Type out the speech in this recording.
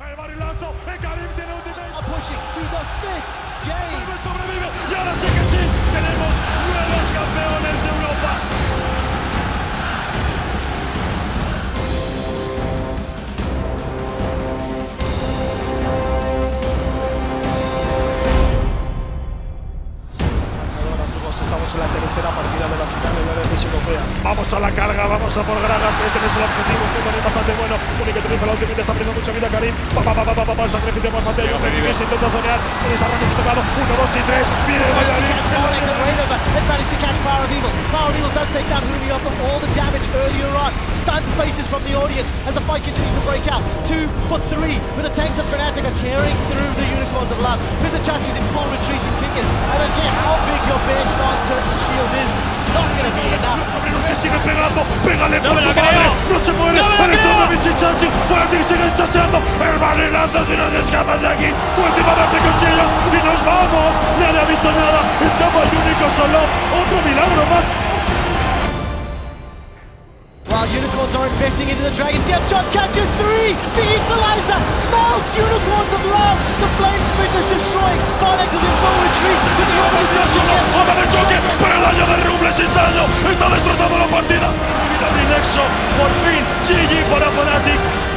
El barrilazo, el Karim tiene ultimate. Pushing to the fifth game. Sobrevive y ahora sí que sí, tenemos nuevos campeones de Europa. Estamos en la tercera partida de la final de la Liga Europea. Vamos a la carga, vamos a por Gragas, que este es el objetivo, un punto bastante bueno. Único que utiliza la ultimate, está perdiendo mucha vida Karim. El sacrificio por Mateo, se intenta zonear, está rango tocado, 1, 2 y 3, viene Valladolid. Has managed to catch Power of Evil. Power of Evil does take down Huni off of all the damage earlier on. Stunned faces from the audience as the fight continues to break out. 2 for 3, but the tanks of Fnatic are tearing through the Unicorns of Love. Vizichach is in full retreat and Kickers. I don't care how big your Bear Stars Turtle Shield is, it's not going to be enough. Los que siguen pegando, pégale No por me lo tu madre, creo. no se muere, No me lo el esto creo. de Vizichach, Fnatic sigue chaseando, el barrilazo si no te escapas de aquí, última vez de cuchillo y nos vamos, nadie ha visto nada, escapa el único solo, otro milagro más. While Unicorns are investing into the Dragon, Deptron catches 3! The equalizer melts Unicorns of Love! The Flame Splitters destroying! Barnex is in full retreat with the organization again! Zona de choque, pero el daño de Rubles sin saldo está destrozando la partida. Vida de Nexo, por fin, GG para Fnatic.